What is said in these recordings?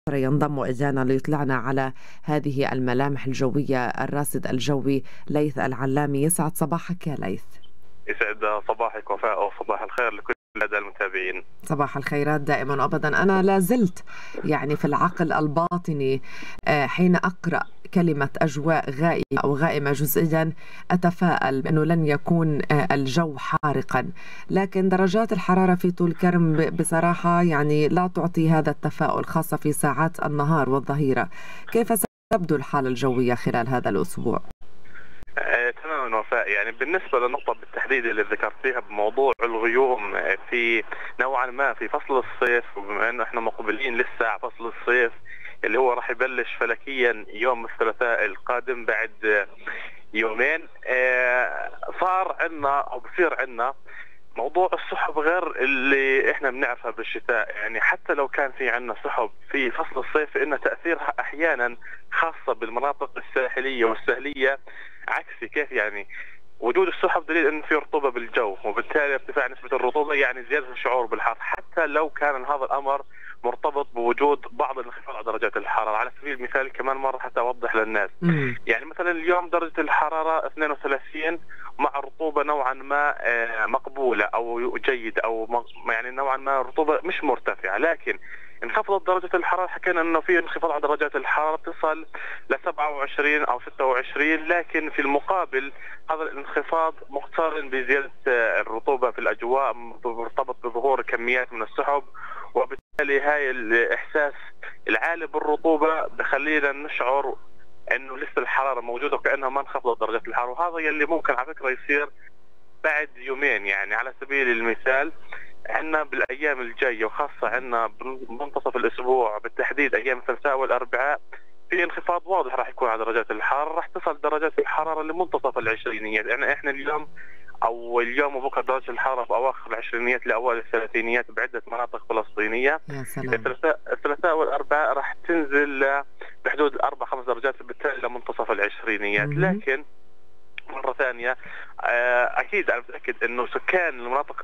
ينضم إلينا ليطلعنا على هذه الملامح الجوية الراصد الجوي ليث العلامي. يسعد صباحك يا ليث. يسعد صباحك وفاء، وصباح الخير لكل المتابعين. صباح الخيرات دائما وابدا. انا لا زلت في العقل الباطني حين اقرا كلمه اجواء غائمه او غائمه جزئيا اتفائل بانه لن يكون الجو حارقا، لكن درجات الحراره في طول كرم بصراحه لا تعطي هذا التفاؤل، خاصه في ساعات النهار والظهيره. كيف ستبدو الحاله الجويه خلال هذا الاسبوع؟ تماما وفاء، بالنسبة للنقطة بالتحديد اللي ذكرتيها بموضوع الغيوم في نوعا ما في فصل الصيف، وبما انه احنا مقبلين لسه على فصل الصيف اللي هو راح يبلش فلكيا يوم الثلاثاء القادم بعد يومين، صار عندنا او بصير عندنا موضوع السحب غير اللي احنا بنعرفها بالشتاء. حتى لو كان في عندنا سحب في فصل الصيف فإن تأثيرها احيانا خاصة بالمناطق الساحلية والسهلية عكسي. كيف وجود السحب دليل انه في رطوبة بالجو، وبالتالي ارتفاع نسبة الرطوبة زيادة الشعور بالحر، حتى لو كان هذا الامر مرتبط بوجود بعض الانخفاض على درجات الحرارة. على سبيل المثال كمان مرة حتى اوضح للناس، مثلا اليوم درجة الحرارة 32 مع رطوبة نوعا ما مقبولة او جيدة، او نوعا ما رطوبة مش مرتفعة، لكن انخفضت درجة الحرارة. حكينا انه في انخفاض على درجات الحرارة تصل ل 27 او 26، لكن في المقابل هذا الانخفاض مقترن بزيادة الرطوبة في الاجواء، مرتبط بظهور كميات من السحب، وبالتالي هاي الاحساس العالي بالرطوبة بخلينا نشعر انه لسه الحرارة موجودة وكأنها ما انخفضت درجة الحرارة. وهذا يلي ممكن على فكرة يصير بعد يومين. على سبيل المثال عندنا بالايام الجايه، وخاصه عندنا بمنتصف الاسبوع بالتحديد ايام الثلاثاء والاربعاء، في انخفاض واضح راح يكون على درجات الحراره، راح تصل درجات الحراره لمنتصف العشرينيات. احنا اليوم وبكره درجه الحراره في اواخر العشرينيات لاوائل الثلاثينيات بعده مناطق فلسطينيه. يا سلام. الثلاثاء والاربعاء راح تنزل بحدود 4-5 درجات، بالتالي لمنتصف العشرينيات. لكن مرة ثانية أكيد أنا متأكد أنه سكان المناطق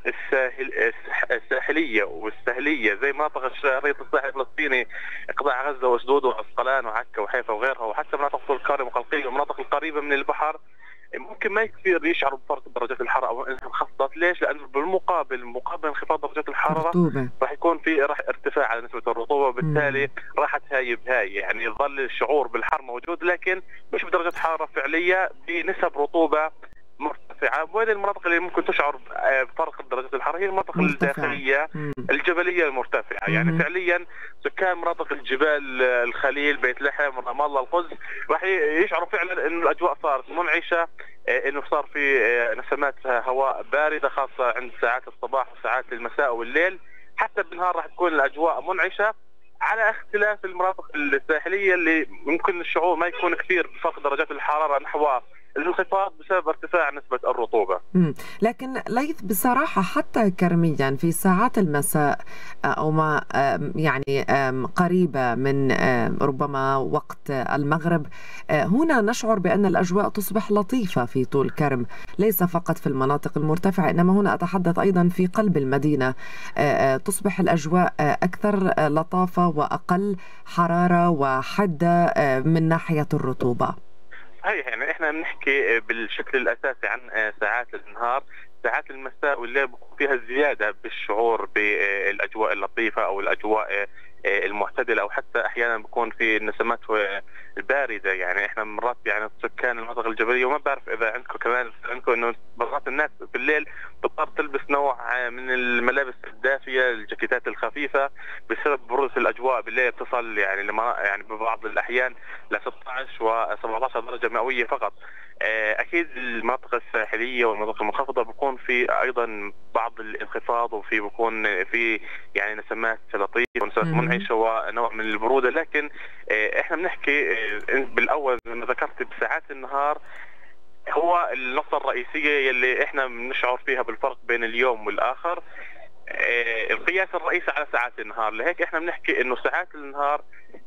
الساحلية والسهلية زي مناطق شريط الساحل الفلسطيني، قطاع غزة وأسدود وعسقلان وعكا وحيفا وغيرها، وحتى مناطق طول كرم وقلقيل والمناطق القريبة من البحر، ممكن ما كثير يشعروا بفرق درجات الحرارة أو إنها انخفضت. ليش؟ لأنه بالمقابل انخفاض درجات الحرارة راح يكون في ارتفاع على نسبة الرطوبة، وبالتالي راح تهاي بهاي، يظل الشعور بالحر موجود لكن مش بدرجة حرارة فعلية، بنسب رطوبة مرتفعة. وين المناطق اللي ممكن تشعر بفرق درجات الحرارة؟ هي المناطق الداخلية الجبلية المرتفعة. فعليا سكان مناطق الجبال، الخليل، بيت لحم، رام الله، القدس، راح يشعروا فعلا انه الاجواء صارت منعشة، انه صار في نسمات هواء باردة خاصة عند ساعات الصباح وساعات المساء والليل. حتى بالنهار راح تكون الاجواء منعشة، على اختلاف المناطق الساحلية اللي ممكن الشعور ما يكون كثير بفرق درجات الحرارة نحو الانخفاض بسبب ارتفاع نسبة الرطوبة. لكن ليث بصراحة حتى كرميا في ساعات المساء أو ما قريبة من ربما وقت المغرب، هنا نشعر بأن الأجواء تصبح لطيفة في طول كرم، ليس فقط في المناطق المرتفعة، إنما هنا أتحدث أيضا في قلب المدينة، تصبح الأجواء أكثر لطافة وأقل حرارة وحدة من ناحية الرطوبة. هي احنا بنحكي بالشكل الاساسي عن ساعات النهار. ساعات المساء والليل بكون فيها زياده بالشعور بالاجواء اللطيفه او الاجواء المعتدله، او حتى احيانا بكون في النسمات البارده. احنا مرات سكان المناطق الجبليه، وما بعرف اذا عندكم كمان انه مرات الناس بالليل بتضطر تلبس نوع من الملابس الدافيه، الجاكيتات الخفيفه، بسبب برودة الاجواء بالليل تصل ببعض الاحيان ل 16 و17 درجه مئويه فقط. اكيد المناطق الساحليه والمناطق المنخفضه بيكون في ايضا بعض الانخفاض، وفي بيكون في نسمات لطيفه ونسمات منعشه ونوع من البروده. لكن احنا بنحكي بالاول زي ما ذكرت بساعات النهار، هو النقطه الرئيسيه يلي احنا بنشعر فيها بالفرق بين اليوم والاخر. القياس الرئيسي على ساعات النهار، لهيك احنا بنحكي انه ساعات النهار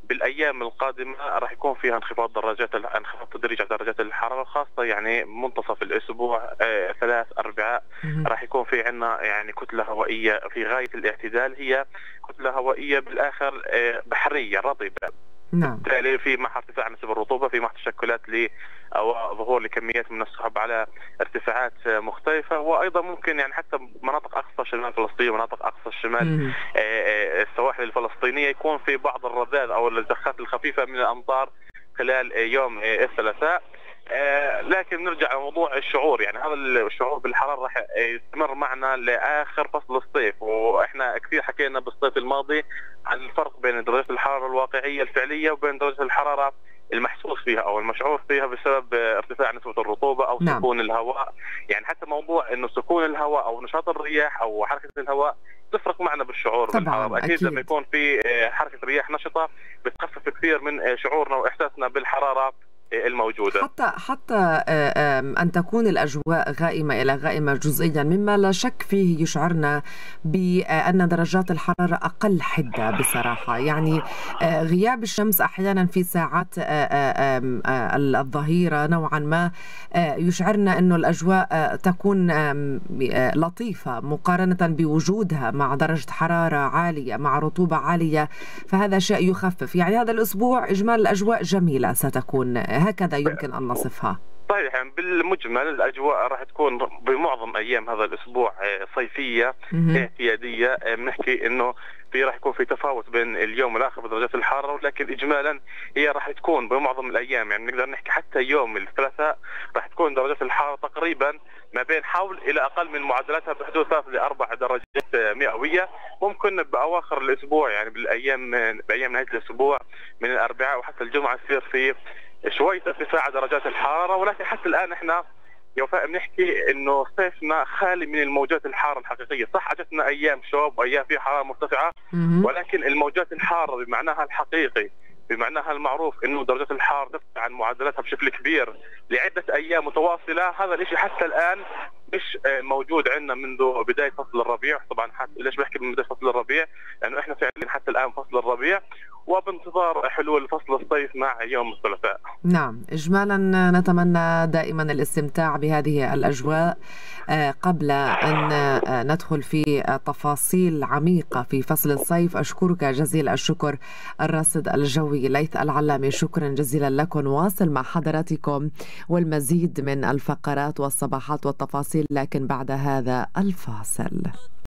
بالايام القادمه راح يكون فيها انخفاض تدريجي على درجات الحراره، خاصه يعني منتصف الاسبوع ثلاث اربعاء راح يكون في عندنا يعني كتله هوائيه في غايه الاعتدال، هي كتله هوائيه بالاخر بحريه رطبه. نعم. بالتالي في مع ارتفاع نسب الرطوبه، في مع تشكلات او ظهور لكميات من السحب على ارتفاعات مختلفه، وايضا ممكن يعني حتى مناطق اقصى شمال فلسطين ومناطق اقصى الشمال السواحل الفلسطينيه يكون في بعض الرذاذ او الزخات الخفيفه من الامطار خلال يوم الثلاثاء. لكن نرجع لموضوع الشعور، يعني هذا الشعور بالحراره راح يستمر معنا لاخر فصل الصيف، واحنا كثير حكينا بالصيف الماضي عن الفرق بين درجه الحراره الواقعيه الفعليه وبين درجه الحراره المحسوس فيها او المشعور فيها بسبب ارتفاع نسبه الرطوبه او سكون الهواء. يعني حتى موضوع انه سكون الهواء او نشاط الرياح او حركه الهواء تفرق معنا بالشعور بالحراره. اكيد لما يكون في حركه رياح نشطه بتخفف كثير من شعورنا واحساسنا بالحراره الموجودة. حتى أن تكون الأجواء غائمة إلى غائمة جزئيا، مما لا شك فيه يشعرنا بأن درجات الحرارة أقل حدة بصراحة. يعني غياب الشمس أحيانا في ساعات الظهيرة نوعا ما يشعرنا أنه الأجواء تكون لطيفة مقارنة بوجودها مع درجة حرارة عالية مع رطوبة عالية، فهذا شيء يخفف. يعني هذا الأسبوع إجمال الأجواء جميلة ستكون، هكذا يمكن أن نصفها. صحيح، يعني بالمجمل الأجواء راح تكون بمعظم أيام هذا الأسبوع صيفية اعتيادية. بنحكي إنه راح يكون في تفاوت بين اليوم والآخر بدرجات الحرارة، ولكن إجمالا هي راح تكون بمعظم الأيام، يعني نقدر نحكي حتى يوم الثلاثاء راح تكون درجات الحرارة تقريبا ما بين حول إلى أقل من معدلاتها بحدود 3 ل 4 درجات مئوية. ممكن بأواخر الأسبوع يعني بأيام نهاية الأسبوع من الأربعاء وحتى الجمعة يصير في شوية ارتفاع درجات الحرارة، ولكن حتى الآن احنا يا وفاء بنحكي انه صيفنا خالي من الموجات الحارة الحقيقية. صح اجتنا ايام شوب وايام في حرارة مرتفعة، ولكن الموجات الحارة بمعناها الحقيقي بمعناها المعروف انه درجة الحرارة ترتفع عن معدلاتها بشكل كبير لعدة ايام متواصلة. هذا الاشي حتى الان مش موجود عندنا منذ بداية فصل الربيع. طبعا ليش بحكي من بداية فصل الربيع؟ لانه احنا فعليا حتى الان فصل الربيع وبانتظار حلول فصل الصيف مع يوم الثلاثاء. نعم، إجمالا نتمنى دائما الاستمتاع بهذه الأجواء قبل أن ندخل في تفاصيل عميقة في فصل الصيف. أشكرك جزيل الشكر الراصد الجوي ليث العلامي، شكرا جزيلا لكم. واصل مع حضراتكم والمزيد من الفقرات والصباحات والتفاصيل، لكن بعد هذا الفاصل.